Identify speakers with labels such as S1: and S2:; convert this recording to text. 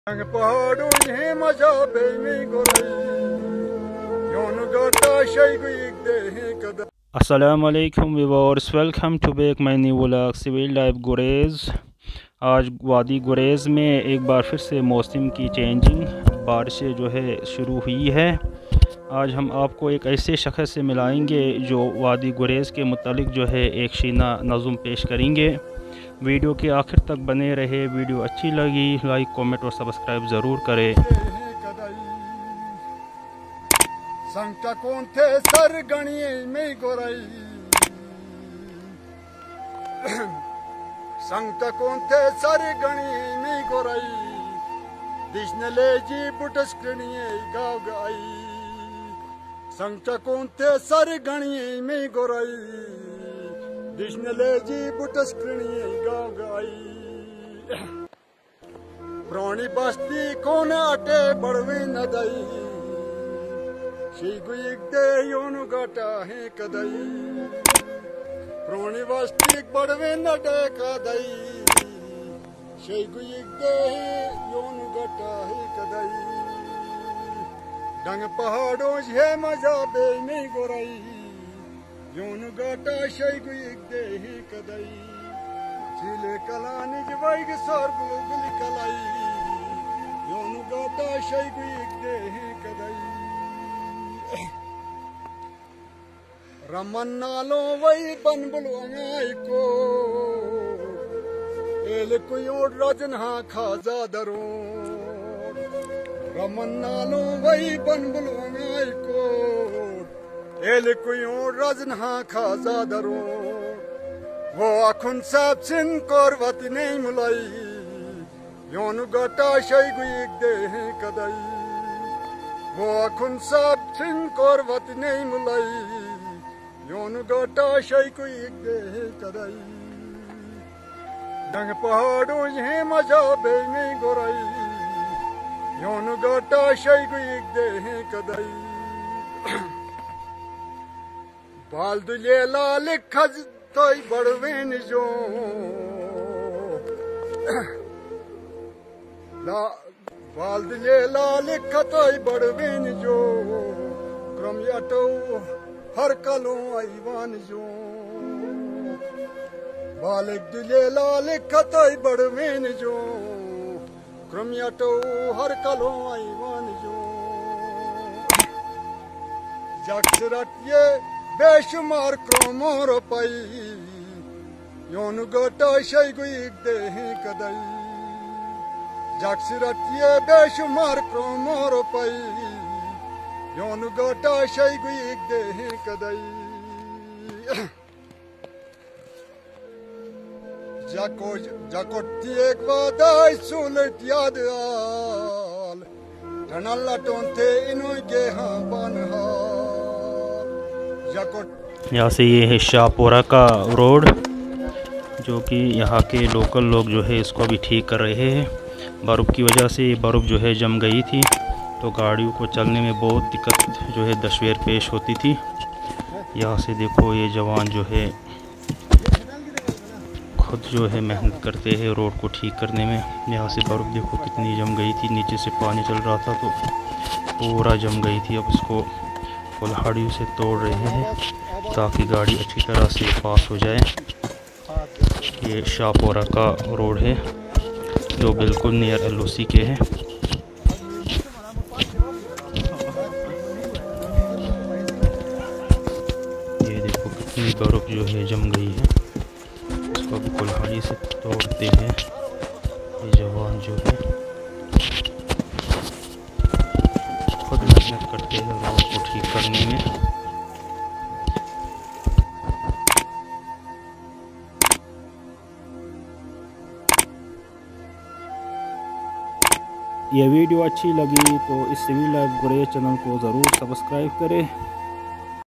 S1: पहाड़ों ये मजा बेमी गोरई
S2: अस्सलाम वालेकुम viewers, welcome to back my new vlog civil life Gurez. आज वादी गुरेज़ में एक बार फिर से मौसम की चेंजिंग बारिशें जो है शुरू हुई है। आज हम आपको एक ऐसे शख्स से मिलाएंगे जो वादी गुरेज़ के मुतालिक जो है एक शीना नज़म पेश करेंगे। वीडियो के आखिर तक बने रहे। वीडियो अच्छी लगी लाइक कमेंट और सब्सक्राइब ज़रूर करें।
S1: संकटा कौन थे सर गणिये में गोरई संकटा कौन थे सर गणिये में गोरई दिशने ले जी बुटस गणिये गाव गई संकटा कौन थे सर गणिये में गोरई दिशने ले जी बुटस गणिये गाव गई प्राणी बस्ती कौन आटे बड़वे न दई शीगुइगदे योनु गाटा है कदई प्रोणी वास्तिक बड़वे नटे कदई शीगुइगदे योनु गाटा है कदई डंग पहाड़ों है मजा बे नहीं गोरई योनु गाटा शीगुइगदे है कदई झीले कलानी जवाइग सर बुलबुल कलाई योनु गाटा शीगुइगदे है कदई रमन नालो वही बन बुलवाई को एल कुयोड़ रजना खाजा दरो रमन नालो वही बन बुलवाई को एल कुयोड़ रजना खाजा दरो वो अखुन साब सिन कोरवती नहीं मुलाई योनु गटा शई गुइक दे कदई वो अखुन साब सिन कोरवती नहीं मुलाई योनु गोटा शई कोई दे कदई डंग पहाड़ों ये मजा बेमी गोरई योनु गोटा शई कोई दे कदई बाल दुले लाल खज तोय बड़वेन जो बाल दुले लाल खतोय बड़वेन जो क्रम याटो हर कलो आईवान जो बालिक दुले लाल खतोय बड़वेन जो क्रमयाटो हर कलो आईवान जो जक्षरट ये बेशुमार क्रोमोर पाई योनु गोटा शई गुइक दे कदई जक्षरट ये बेशुमार क्रोमोर पाई योनु गोटा शई गुइक दे कदई जाको जाको एक वादाई सुलट याद आल धनल्ला टोंते इनो के हाँ बनहा जाको।
S2: यहाँ से ये है शाहपुरा का रोड जो कि यहाँ के लोकल लोग जो है इसको भी ठीक कर रहे हैं। बर्फ़ की वजह से बर्फ़ जो है जम गई थी तो गाड़ियों को चलने में बहुत दिक्कत जो है दशवेर पेश होती थी। यहाँ से देखो ये जवान जो है खुद जो है मेहनत करते हैं रोड को ठीक करने में। यहाँ से बर्फ़ देखो कितनी जम गई थी, नीचे से पानी चल रहा था तो पूरा जम गई थी। अब इसको कुल्हाड़ियों से तोड़ रहे हैं ताकि गाड़ी अच्छी तरह से पास हो जाए। ये शाहपुरा का रोड है जो बिल्कुल नियर LOC के है। बर्फ़ जो है जम गई है, इसको भी कुल्हाड़ी से तोड़ते हैं ये जवान जो है खुद मेहनत करते हैं रोड को ठीक करने में। यह वीडियो अच्छी लगी तो इस सिविल लाइफ गुरेज़ चैनल को ज़रूर सब्सक्राइब करें।